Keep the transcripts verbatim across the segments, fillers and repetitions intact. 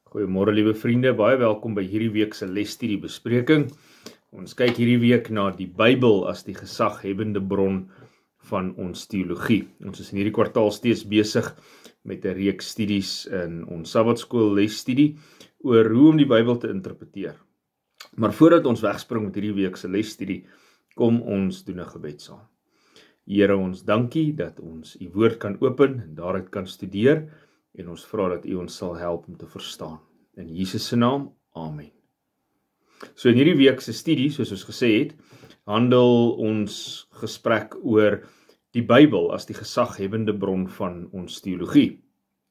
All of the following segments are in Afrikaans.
Goeiemôre liewe vriende, baie welkom by hierdie week se lesstudie bespreking. Ons kyk hierdie week na die Bybel as die gesaghebbende bron van ons teologie. Ons is in hierdie kwartaal steeds besig met 'n reeks studies in ons Sabbatskool lesstudie oor hoe om die Bybel te interpreteer. Maar voordat ons wegspring met hierdie week se lesstudie, kom ons doen 'n gebed saam. Here, ons dankie dat ons u woord kan open en daaruit kan studeer. En ons vra dat u ons sal help om te verstaan. In Jesus se naam, amen. So in hierdie week se studie, soos ons gesê het, handel ons gesprek oor die Bybel as die gesaghebbende bron van ons teologie.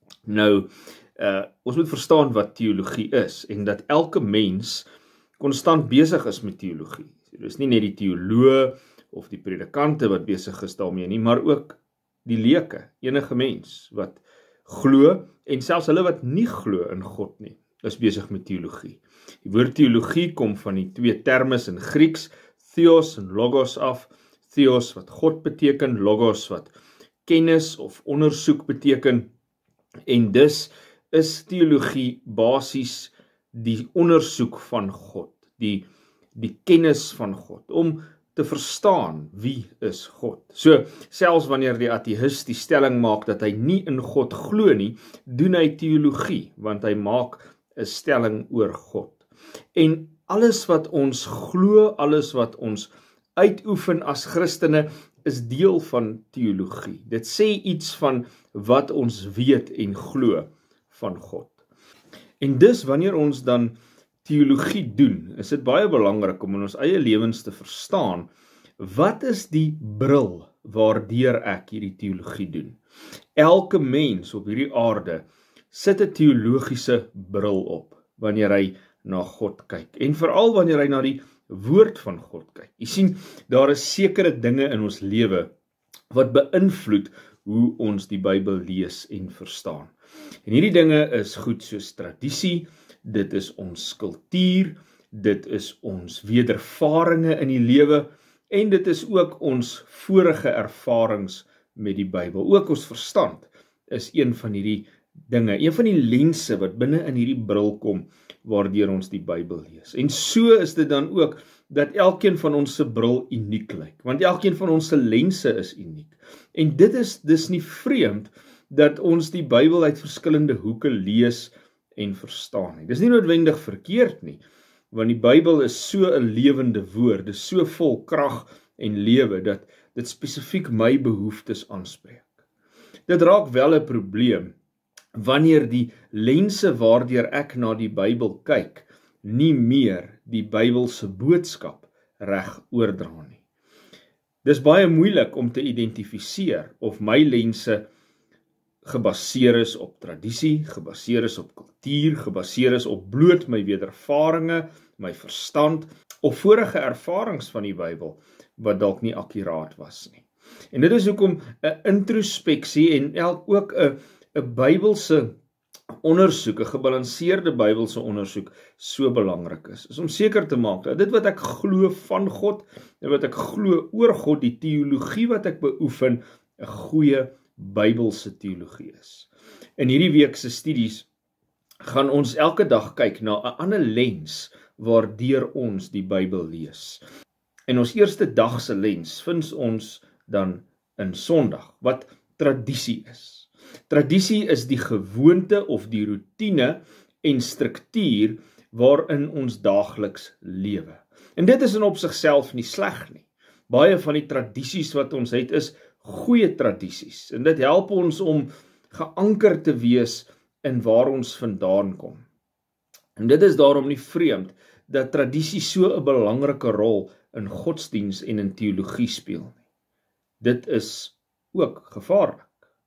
Nou, uh, ons moet verstaan wat teologie is en dat elke mens konstant besig is met teologie. So, dis nie net die teoloog of die predikante wat besig is daarmee nie, maar ook die leuke, enige mens wat glo, en selfs hulle wat nie glo in God nie, is besig met teologie. Die woord teologie kom van die twee termes in Grieks, theos en logos af. Theos wat God beteken, logos wat kennis of ondersoek beteken, en dus is teologie basies die ondersoek van God, die, die kennis van God, om te verstaan wie is God. So, selfs wanneer die ateïst die stelling maak dat hy nie in God glo nie, doen hy teologie, want hy maak 'n stelling oor God. En alles wat ons glo, alles wat ons uitoefen as Christene, is deel van teologie. Dit sê iets van wat ons weet en glo van God. En dus wanneer ons dan teologie doen, is dit baie belangrik om in ons eie lewens te verstaan, wat is die bril waardeur ek hierdie teologie doen? Elke mens op hierdie aarde sit 'n teologiese bril op, wanneer hy na God kyk, en veral wanneer hy na die woord van God kyk. Jy sien, daar is sekere dinge in ons lewe wat beïnvloed hoe ons die Bybel lees en verstaan. En hierdie dinge is goed soos tradisie, dit is ons kultuur, dit is ons wedervarings in die lewe, en dit is ook ons vorige ervarings met die Bybel. Ook ons verstand is een van hierdie dinge, een van die lense wat binne in hierdie bril kom, waardeur ons die Bybel lees. En so is dit dan ook, dat elkeen van ons se bril uniek lyk, want elkeen van ons se lense is uniek. En dit is dis nie vreemd, dat ons die Bybel uit verskillende hoeke lees en verstaan nie. Dis nie noodwendig verkeerd nie, want die Bybel is so 'n lewende woord, dis so vol krag en lewe, dat dit spesifiek my behoeftes aanspreek. Dit raak wel 'n probleem, wanneer die lense waardeur ek na die Bybel kyk, nie meer die Bybelse boodskap reg oordra nie. Dis baie moeilik om te identifiseer of my lense gebaseer is op tradisie, gebaseer is op kultuur, gebaseer is op bloot my wedervarings, my verstand, of vorige ervarings van die Bybel, wat dalk nie akkuraat was nie. En dit is hoekom 'n introspeksie en ook 'n 'n Bybelse ondersoek, 'n gebalanseerde Bybelse ondersoek, so belangrik is, is om seker te maak dat dit wat ek glo van God, en wat ek glo oor God, die teologie wat ek beoefen, 'n goeie Bybelse teologie is. In hierdie week se studies gaan ons elke dag kyk na 'n ander lens waardeur ons die Bybel lees. En ons eerste dag se lens vind ons dan in Sondag, wat tradisie is. Tradisie is die gewoonte of die roetine en struktuur waarin ons daagliks lewe. En dit is in op sigself nie sleg nie. Baie van die tradisies wat ons het is goeie tradisies, en dit help ons om geanker te wees in waar ons vandaan kom. En dit is daarom nie vreemd dat tradisie so 'n belangrike rol in godsdiens en in teologie speel nie. Dit is ook gevaarlik,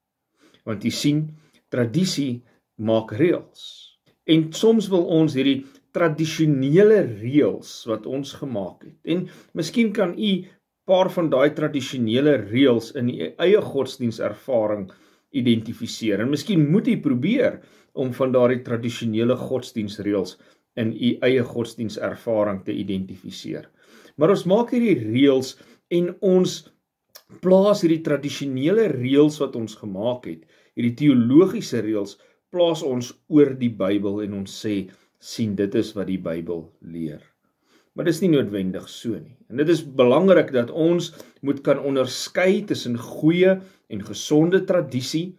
want jy sien, tradisie maak reëls, en soms wil ons hierdie tradisionele reëls wat ons gemaak het, en miskien kan u paar van daai tradisionele reëls in u eie godsdienservaring identifiseer, en miskien moet u probeer om van daardie tradisionele godsdiensreëls in u eie godsdienservaring te identifiseer. Maar ons maak hierdie reëls en ons plaas hierdie tradisionele reëls wat ons gemaak het, hierdie teologiese reëls, plaas ons oor die Bybel en ons sê, sien, dit is wat die Bybel leer. Maar dit is nie noodwendig so nie. En dit is belangrik dat ons moet kan onderskei tussen goeie en gesonde tradisie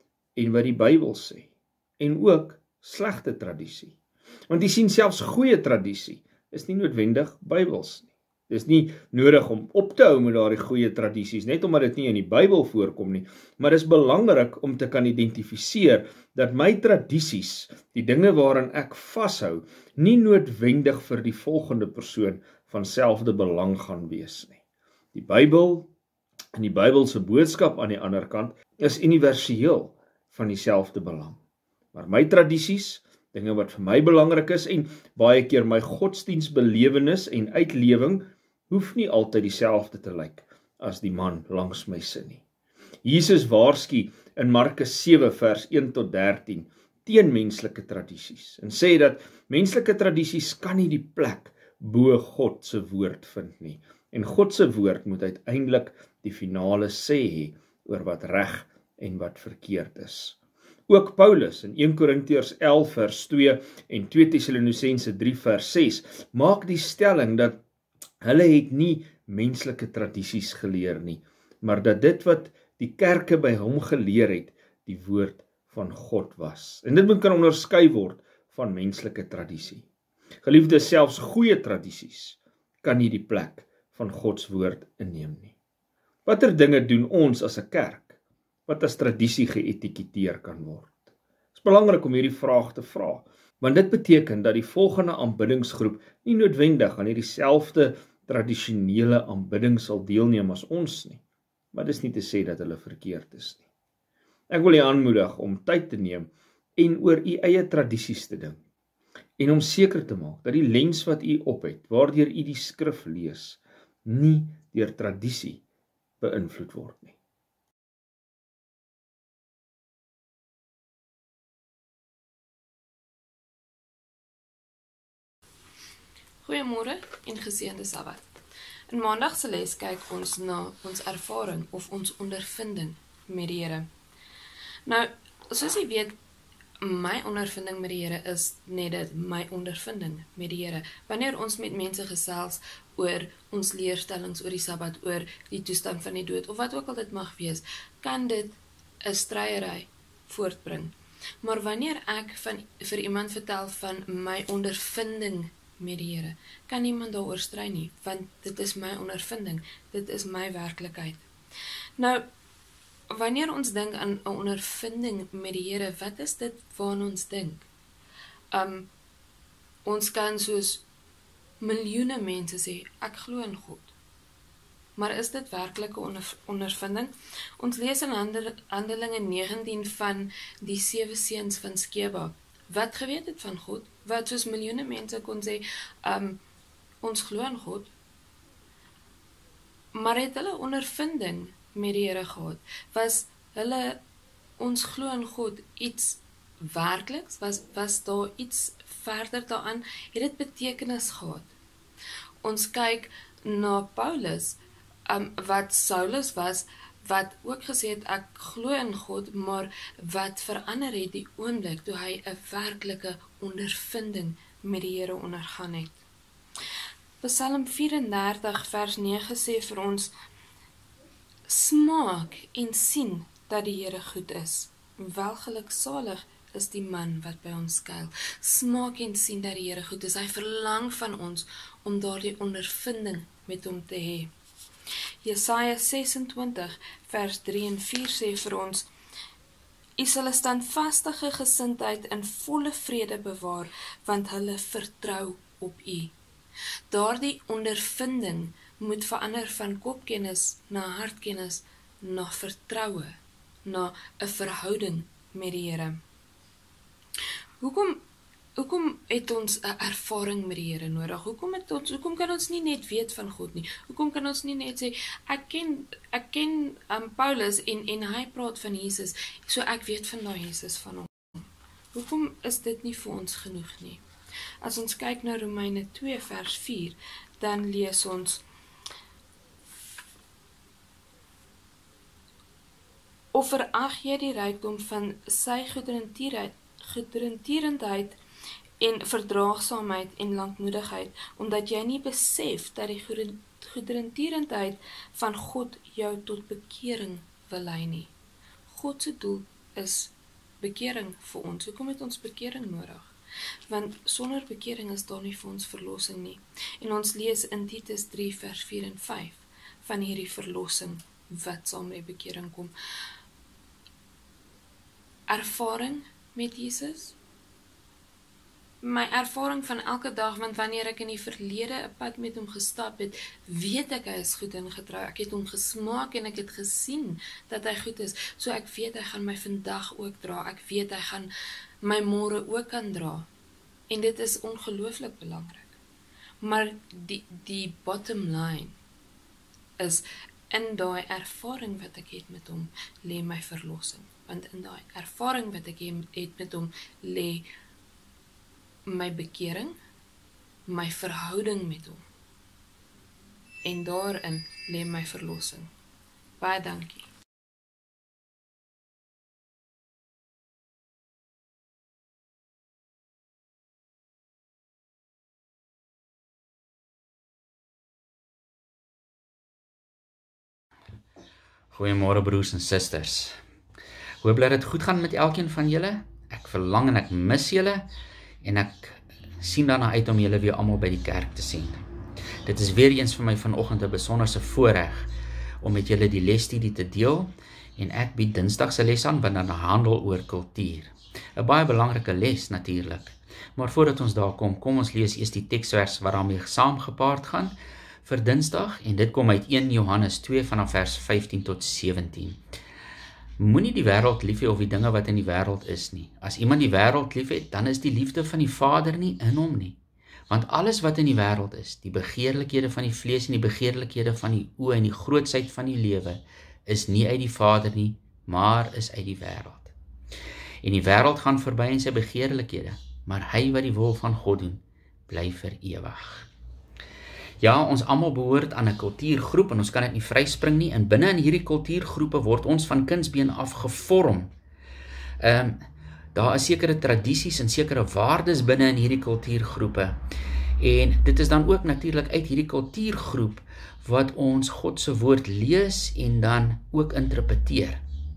en wat die Bybel sê. En ook slegte tradisie. Want jy sien, selfs goeie tradisie is nie noodwendig Bybels nie. Dit is nie nodig om op te hou met daardie goeie tradisies, net omdat dit nie in die Bybel voorkom nie. Maar dit is belangrik om te kan identifiseer dat my tradisies, die dinge waaraan ek vashou, nie noodwendig vir die volgende persoon van selfde belang gaan wees nie. Die Bybel en die Bybelse boodskap aan die ander kant is universeel van dieselfde belang. Maar my tradisies, dinge wat vir my belangrik is en baie keer my godsdienstbelewenis en uitlewing hoef nie altyd dieselfde te lyk as die man langs my sin nie. Jesus waarsku in Markus sewe vers een tot dertien teen menslike tradisies en sê dat menslike tradisies kan nie die plek bo God se woord vind nie. En God se woord moet uiteindelik die finale sê hê oor wat reg en wat verkeerd is. Ook Paulus in een Korintiërs elf vers twee en twee Tessalonisense drie vers ses maak die stelling dat hulle het nie menslike tradisies geleer nie, maar dat dit wat die kerke by hom geleer het, die woord van God was. En dit moet kan onderskei word van menslike tradisie. Geliefdes, selfs goeie tradisies kan nie die plek van Gods woord inneem nie. Watter dinge doen ons as 'n kerk wat as tradisie geetiketeer kan word? Dit is belangrik om hierdie vraag te vra, want dit beteken dat die volgende aanbiddingsgroep nie noodwendig aan hierdie selfde tradisionele aanbidding sal deelneem as ons nie, maar dis nie te sê dat hulle verkeerd is nie. Ek wil u aanmoedig om tyd te neem en oor u eie tradisies te dink, en om seker te maak dat die lens wat u op het, waardeur u die skrif lees, nie deur tradisie beïnvloed word nie. Goeiemôre en geseënde Sabbat. In Maandag se les kyk ons na ons ervaring of ons ondervinding met die Here. Nou, soos jy weet, my ondervinding met die Here is net dit, my ondervinding met die Here. Wanneer ons met mense gesels oor ons leerstellings oor die Sabbat, oor die toestand van die dood, of wat ook al dit mag wees, kan dit 'n stryery voortbring. Maar wanneer ek van, vir iemand vertel van my ondervinding met die Here, kan niemand daaroor stry nie, want dit is my ondervinding, dit is my werklikheid. Nou, wanneer ons dink aan 'n ondervinding met die Here, wat is dit waaraan ons dink? Um, ons kan soos miljoene mense sê, ek glo in God. Maar is dit werklike onder, ondervinding? Ons lees in handel, Handelinge negentien van die sewe seuns van Skeba, wat geweet het van God, wat soos miljoene mense kon sê, um, ons glo in God, maar het hulle ondervinding met die Here gehad? Was hulle, ons glo in God, iets werkliks? Was, was daar iets verder daaraan? Het dit betekenis gehad? Ons kyk na Paulus, um, wat Saulus was, wat ook gesê het, ek glo in God, maar wat verander het die oomblik, toe hy 'n werklike ondervinding met die Here ondergaan het. Psalm vyf en dertig vers nege sê vir ons, smaak en sien dat die Here goed is. Welgeluksalig is die man wat by ons skuil. Smaak en sien dat die Here goed is. Hy verlang van ons om daardie ondervinding met hom te hê. Jesaja ses en twintig vers drie en vier sê vir ons, U sal 'n standvastige gesindheid in volle vrede bewaar, want hulle vertrou op U. Daardie ondervinding moet verander van kopkennis na hartkennis, na vertroue, na 'n verhouding met die Here. Hoekom Hoekom het ons 'n ervaring met die Here nodig? Hoekom het ons, hoekom kan ons nie net weet van God nie? Hoekom kan ons nie net sê, ek ken, ek ken um, Paulus en, en hy praat van Jesus, so ek weet van daai Jesus van hom. Hoekom is dit nie vir ons genoeg nie? As ons kyk na Romeine twee vers vier, dan lees ons, Of verag jy die rykdom van sy goedertierendheid en verdraagsaamheid en lankmoedigheid, omdat jy nie besef dat die goedertierendheid van God jou tot bekering wil lei nie. God se doel is bekering vir ons. Hoekom het ons bekering nodig? Want sonder bekering is daar nie vir ons verlossing nie. En ons lees in Titus drie vers vier en vyf van hierdie verlossing wat saam met bekering kom. Ervaring met Jesus. My ervaring van elke dag, want wanneer ek in die verlede 'n pad met hom gestap het, weet ek hy is goed en getrou. Ek het hom gesmaak en ek het gesien dat hy goed is. So ek weet hy gaan my vandag ook dra. Ek weet hy gaan my môre ook kan dra. En dit is ongelooflik belangrik. Maar die, die bottom line is, in daai ervaring wat ek het met hom, lê my verlossing. Want in daai ervaring wat ek het met hom, lê my bekering, my verhouding met hom. En daarin lê my verlossing. Baie dankie. Goeiemôre broers en susters. Hoop dat dit goed gaan met elkeen van julle. Ek verlang en ek mis julle en ek sien daarna uit om julle weer almal by die kerk te sien. Dit is weer eens vir my vanoggend 'n besonderse voorreg om met julle die lesstudie te deel en ek bied Dinsdag se les aan wat dan handel oor kultuur. 'n Baie belangrike les natuurlik. Maar voordat ons daar kom, kom ons lees eers die teksvers wat daarmee saamgepaard gaan vir Dinsdag en dit kom uit eerste Johannes twee vanaf vers vyftien tot sewentien. Moenie die wêreld lief hê of die dinge wat in die wêreld is nie. As iemand die wêreld lief het, dan is die liefde van die Vader nie in hom nie. Want alles wat in die wêreld is, die begeerlikhede van die vlees en die begeerlikhede van die oë en die grootsheid van die lewe, is nie uit die Vader nie, maar is uit die wêreld. En die wêreld gaan verby in sy begeerlikhede, maar hy wat die wil van God doen, bly vir ewig. Ja, ons almal behoort aan 'n kultuurgroep en ons kan dit nie vryspring nie. En binne in hierdie kultuurgroepe word ons van kindsbeen af gevorm. Ehm um, daar is sekere tradisies en sekere waardes binne in hierdie kultuurgroepe. En dit is dan ook natuurlik uit hierdie kultuurgroep wat ons God se woord lees en dan ook interpreteer.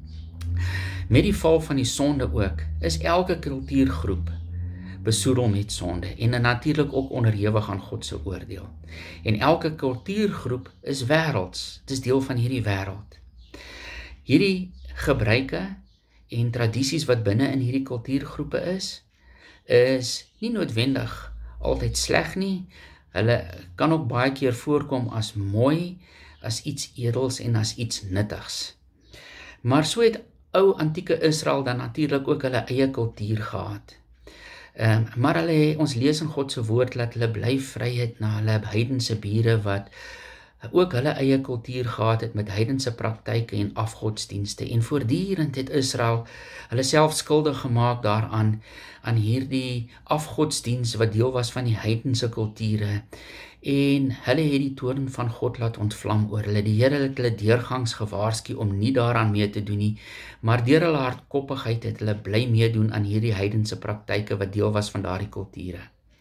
Met die val van die sonde ook, is elke kultuurgroep besoedel met sonde en natuurlik ook onderhewig aan God se oordeel. En elke kultuurgroep is wêrelds, dit is deel van hierdie wêreld. Hierdie gebruike en tradisies wat binne in hierdie kultuurgroepe is, is nie noodwendig altyd sleg nie. Hulle kan ook baie keer voorkom as mooi, as iets edels en as iets nuttigs. Maar so het ou antieke Israel dan natuurlik ook hulle eie kultuur gehad. Um, maar hulle, ons lees in God se woord dat hulle bly vry het na hulle heidense bure wat ook hulle eie kultuur gehad het met heidense praktyke en afgodsdienste. En voortdurend het Israel hulle self skuldig gemaak daaraan aan hierdie afgodsdiens wat deel was van die heidense kulture. En hulle het die toorn van God laat ontvlam oor hulle. Die Here het hulle deurgangs gewaarsku om nie daaraan mee te doen nie, maar deur hulle hardkoppigheid het hulle bly meedoen aan hierdie heidense praktyke wat deel was van daardie kulture.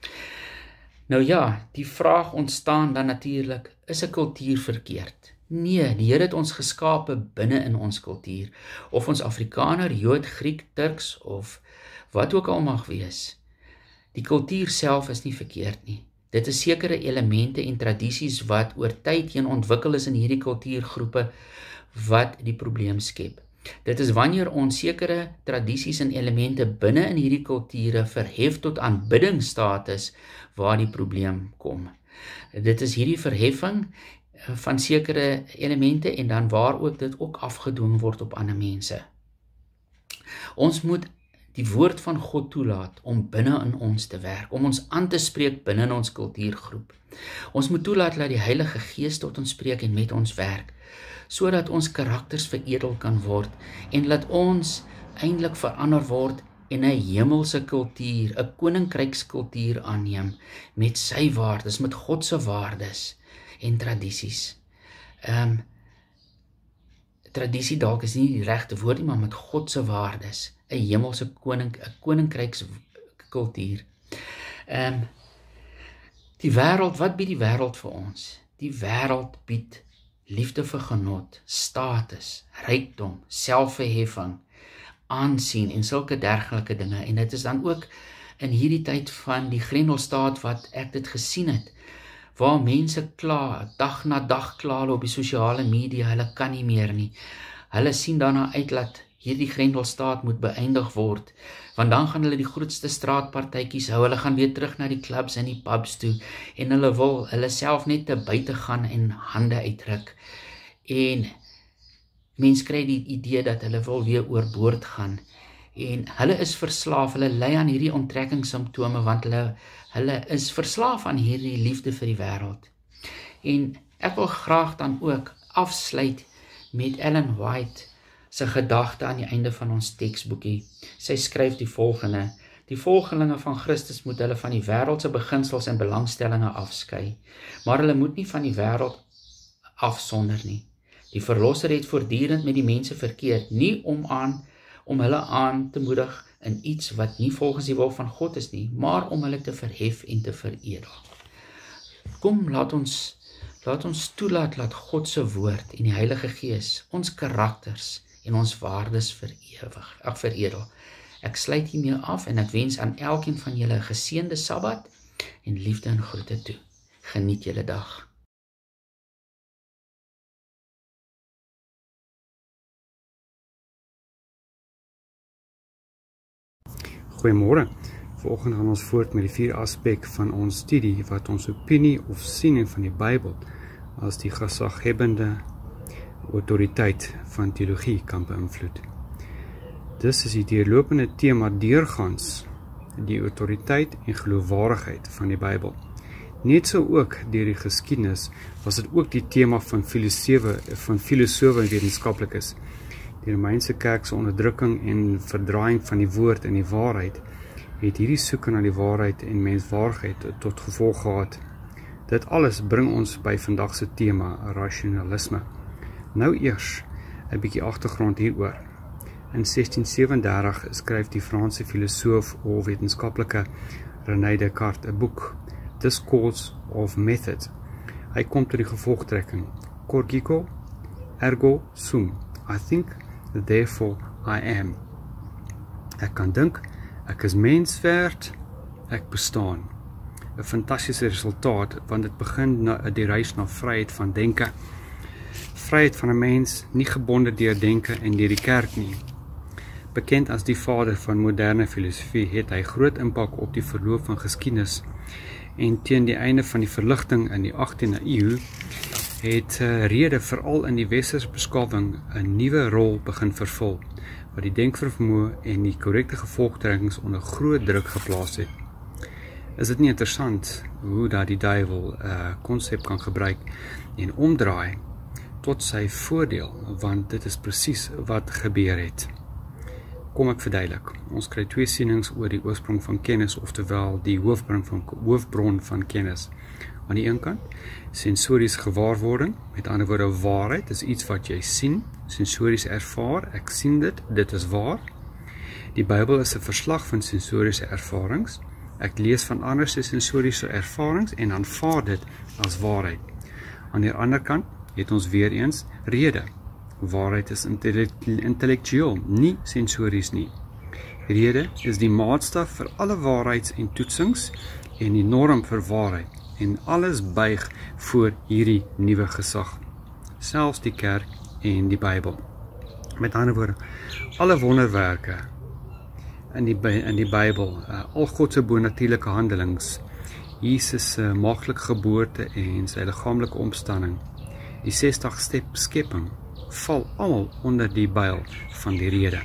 Nou ja, die vraag ontstaan dan natuurlik, is 'n kultuur verkeerd? Nee, die Here het ons geskape binne in ons kultuur, of ons Afrikaner, Jood, Griek, Turks of wat ook al mag wees. Die kultuur self is nie verkeerd nie. Dit is sekere elemente en tradisies wat oor tyd heen ontwikkel is in hierdie kultuurgroepe wat die probleem skep. Dit is wanneer ons sekere tradisies en elemente binne in hierdie kulture verhef tot aanbiddingsstatus waar die probleem kom. Dit is hierdie verheffing van sekere elemente en dan waar ook dit ook afgedwing word op ander mense. Ons moet die woord van God toelaat om binne in ons te werk, om ons aan te spreek binne in ons kultuurgroep. Ons moet toelaat dat die Heilige Gees tot ons spreek en met ons werk, sodat ons karakters veredel kan word en laat ons eintlik verander word en 'n hemelse kultuur, 'n koninkrykskultuur aanneem met sy waardes, met God se waardes en tradisies. Ehm um, tradisie dalk is nie die regte woord nie, maar met God se waardes, 'n hemelse koning, 'n koninkrykskultuur. Ehm um, die wêreld, wat bied die wêreld vir ons? Die wêreld bied liefde vir genot, status, rykdom, selfverheffing, aansien en sulke dergelike dinge. En dit is dan ook in hierdie tyd van die Grendelstaat wat ek dit gesien het, waar mense kla, dag na dag kla op die sosiale media, hulle kan nie meer nie. Hulle sien daarna uit dat hierdie Grendelstaat moet beëindig word, want dan gaan hulle die grootste straatpartytjies hou, hulle gaan weer terug na die clubs en die pubs toe, en hulle wil hulle self net te buite gaan en hande uitdruk. En mens kry die idee dat hulle wil weer oorboord gaan, en hulle is verslaaf, hulle ly aan hierdie onttrekkingssimptome, want hulle, hulle is verslaaf aan hierdie liefde vir die wêreld. En ek wil graag dan ook afsluit met Ellen White sy gedagte aan die einde van ons teksboekie. Sy skryf die volgende: Die volgelinge van Christus moet hulle van die wêreldse beginsels en belangstellinge afskei, maar hulle moet nie van die wêreld afsonder nie. Die Verlosser het voortdurend met die mense verkeer, nie om aan om hulle aan te moedig in iets wat nie volgens die wil van God is nie, maar om hulle te verhef en te veredel. Kom, laat ons laat ons toelaat dat God se woord en die Heilige Gees ons karakters en ons waardes verewig, ag veredel. Ek sluit hiermee af en ek wens aan elkeen van julle 'n geseënde Sabbat en liefde en groete toe. Geniet julle dag. Goeiemôre. Vanoggend gaan ons voort met die vier aspek van ons studie wat ons opinie of siening van die Bybel as die gesaghebbende autoriteit van teologie kan beïnvloed. Dis is die deurlopende tema deurgaans die autoriteit en geloofwaardigheid van die Bybel. Net so ook deur die geskiedenis was dit ook die tema van filosofe van filosofe en wetenskaplikes. Die Romeinse kerk se onderdrukking en verdraaiing van die woord en die waarheid het hierdie soeke na die waarheid en menswaardigheid tot gevolg gehad. Dit alles bring ons by vandag se tema, rasionalisme. Nou eers 'n bietjie agtergrond hieroor. In sestien sewendertig skryf die Franse filosoof of wetenskaplike René Descartes 'n boek, Discourse of Method. Hy kom tot die gevolgtrekking: Cogito, ergo sum. I think, therefore I am. Ek kan dink, ek is mens werd, ek bestaan. 'n Fantastiese resultaat, want dit begin na die reis na vryheid van denke. Vryheid van 'n mens, nie gebonde deur denke en deur die kerk nie. Bekend as die vader van moderne filosofie, het hy groot impak op die verloop van geskiedenis, en teen die einde van die verligting in die agtiende eeu het uh, rede veral in die westerse beskawing 'n nuwe rol begin vervul, wat die denkvermoë en die korrekte gevolgtrekkings onder groot druk geplaas het. Is dit nie interessant hoe dat die duiwel 'n uh, konsep kan gebruik en omdraai tot sy voordeel, want dit is presies wat gebeur het. Kom ek verduidelik. Ons kry twee sienings oor die oorsprong van kennis, oftewel die hoofbron van, hoofbron van kennis. Aan die een kant, sensoriese gewaarwording, met ander woorde waarheid, is iets wat jy sien, sensories ervaar, ek sien dit, dit is waar. Die Bybel is 'n verslag van sensoriese ervarings. Ek lees van ander se sensoriese ervarings en aanvaar dit as waarheid. Aan die ander kant het ons weer eens rede. Waarheid is intellektueel, nie sensories nie. Rede is die maatstaf vir alle waarheids en toetsings en die norm vir waarheid. En alles buig voor hierdie nuwe gesag, selfs die kerk en die Bybel. Met ander woorde, alle wonderwerke in die, in die Bybel, uh, al God se bonatuurlike handelings, Jesus se uh, maaglike geboorte en sy liggaamlike opstanding, die sestig step skepping, val almal onder die byl van die rede.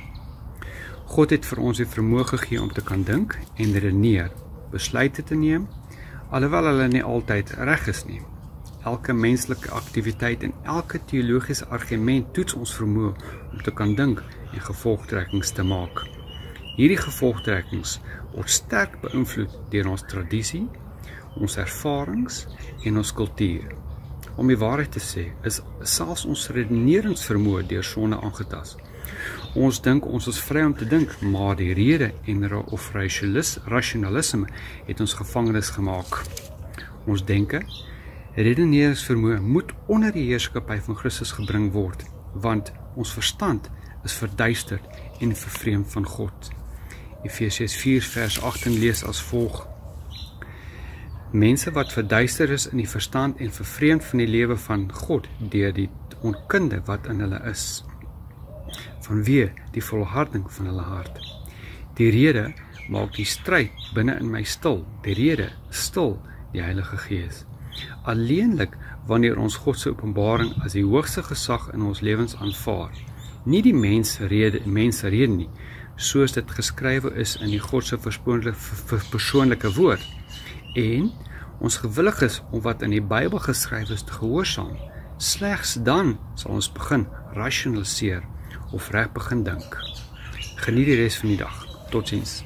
God het vir ons die vermoë gegee om te kan dink en redeneer, besluite te neem, alhoewel hulle nie altyd reg is nie. Elke menslike aktiwiteit en elke teologiese argument toets ons vermoë om te kan dink en gevolgtrekkings te maak. Hierdie gevolgtrekkings word sterk beïnvloed deur ons tradisie, ons ervarings en ons kultuur. Om die waarheid te sê, is selfs ons redeneringsvermoë deur sonde aangetast. Ons dink ons is vry om te dink, maar die rede en ra of rasionalisme het ons gevangenes gemaak. Ons denke, redeneringsvermoë moet onder die heerskappy van Christus gebring word, want ons verstand is verduisterd en vervreemd van God. Efesiërs vier vers agttien lees as volg: Mense wat verduister is in die verstand en vervreemd van die lewe van God deur die onkunde wat in hulle is, vanweë die volharding van hulle hart. Die rede maak die stryd binne in my stil, die rede stil die Heilige Gees. Alleenlik wanneer ons God se openbaring as die hoogste gesag in ons lewens aanvaar, nie die mens rede, mens rede nie, soos dit geskrywe is in die God se persoonlike woord, en ons gewillig is om wat in die Bybel geskryf is te gehoorsaam. Slegs dan sal ons begin rasionaliseer of reg begin dink. Geniet die res van die dag. Totsiens.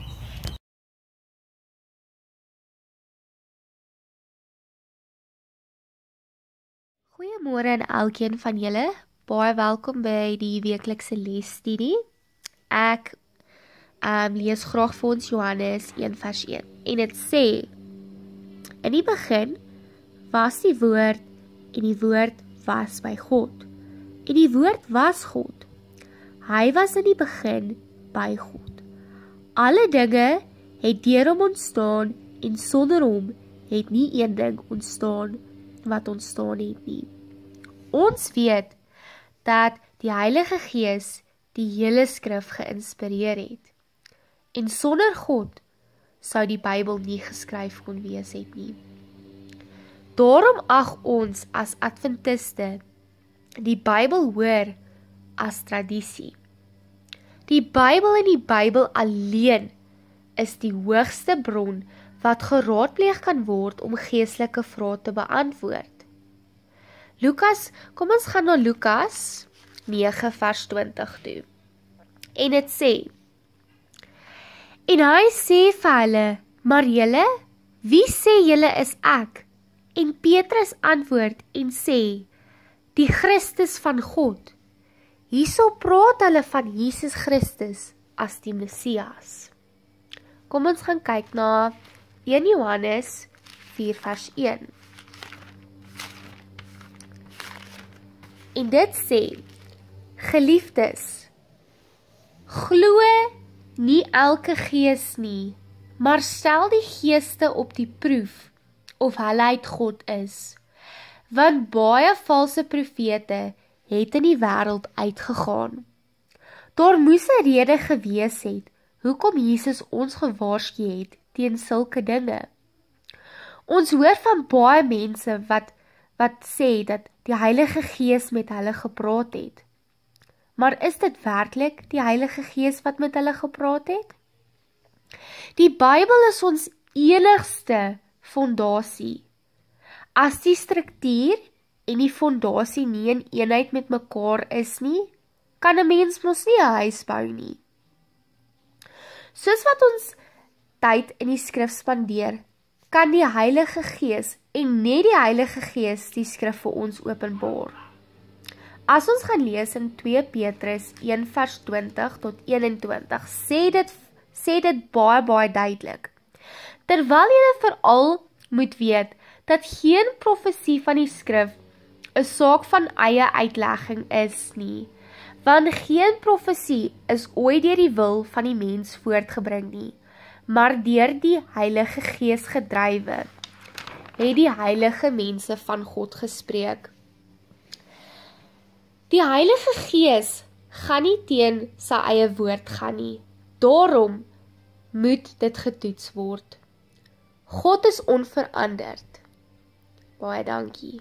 Goeiemôre aan elkeen van julle. Baie welkom by die weeklikse lesstudie. Ek um, lees graag vir ons Johannes een vers een. En dit sê: In die begin was die woord, en die woord was by God. En die woord was God. Hy was in die begin by God. Alle dinge het deur hom ontstaan, en sonder hom het nie een ding ontstaan wat ontstaan het nie. Ons weet dat die Heilige Gees die hele skrif geïnspireer het. En sonder God sou die Bybel nie geskryf kon wees het nie. Daarom ag ons as Adventiste die Bybel hoor as tradisie. Die Bybel en die Bybel alleen is die hoogste bron wat geraadpleeg kan word om geestelike vrae te beantwoord. Lukas, kom ons gaan na Lukas nege vers twintig toe. En dit sê: En hy sê vir hulle, maar julle, wie sê julle is ek? En Petrus antwoord en sê, die Christus van God. Hierso praat hulle van Jesus Christus as die Messias. Kom ons gaan kyk na een Johannes vier vers een. En dit sê: Geliefdes, glo nie elke gees nie, maar stel die geeste op die proef, of hulle uit God is. Want baie valse profete het in die wêreld uitgegaan. Daar moes 'n rede gewees het, hoekom Jesus ons gewaarsku het teen sulke dinge. Ons hoor van baie mense wat, wat sê dat die Heilige Gees met hulle gepraat het. Maar is dit werklik die Heilige Gees wat met hulle gepraat het? Die Bybel is ons enigste fondasie. As die struktuur en die fondasie nie in eenheid met mekaar is nie, kan 'n mens mos nie 'n huis bou nie. Soos wat ons tyd in die skrif spandeer, kan die Heilige Gees en net die Heilige Gees die skrif vir ons openbaar. As ons gaan lees in twee Petrus een vers twintig tot eenentwintig, sê dit, sê dit baie baie duidelik. Terwyl jy veral moet weet, dat geen profesie van die skrif 'n saak van eie uitlegging is nie, want geen profesie is ooit deur die wil van die mens voortgebring nie, maar deur die Heilige Gees gedrywe, het die heilige mense van God gespreek. Die Heilige Gees gaan nie teen sy eie woord gaan nie, daarom moet dit getoets word. God is onveranderd. Baie dankie.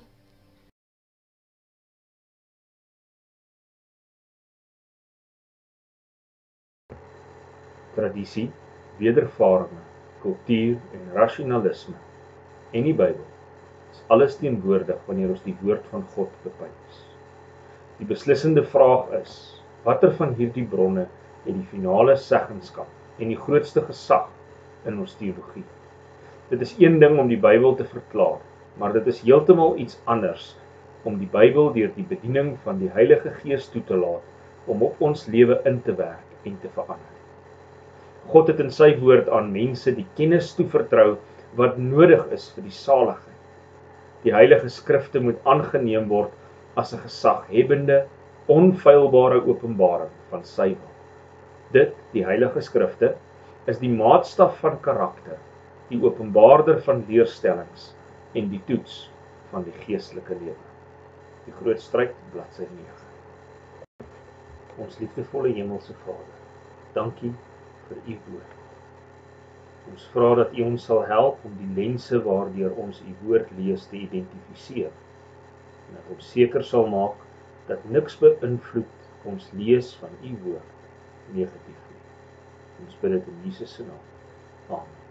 Tradisie, wedervarende, kultuur en rasionalisme en die Bybel is alles teenwoordig wanneer ons die woord van God bepeins. Die beslissende vraag is, watter van hierdie bronne het die finale seggenskap en die grootste gesag in ons teologie? Dit is een ding om die Bybel te verklaar, maar dit is heeltemal iets anders om die Bybel deur die bediening van die Heilige Gees toe te laat om op ons lewe in te werk en te verander. God het in sy woord aan mense die kennis toevertrou wat nodig is vir die saligheid. Die Heilige Skrifte moet aangeneem word as 'n gesaghebbende, onfeilbare openbaring van sy wil. Dit, die Heilige Skrifte, is die maatstaf van karakter, die openbaarder van leerstellings en die toets van die geestelike lewe. Die Groot Stryd, bladsy nege. Ons liefdevolle Hemelse Vader, dankie vir u woord. Ons vra dat u ons sal help om die lense waardeur ons u woord lees te identifiseer, en dat ons seker sal maak dat niks beïnvloed ons lees van u woord negatief nie. Ons bid dit in Jesus se naam. Amen.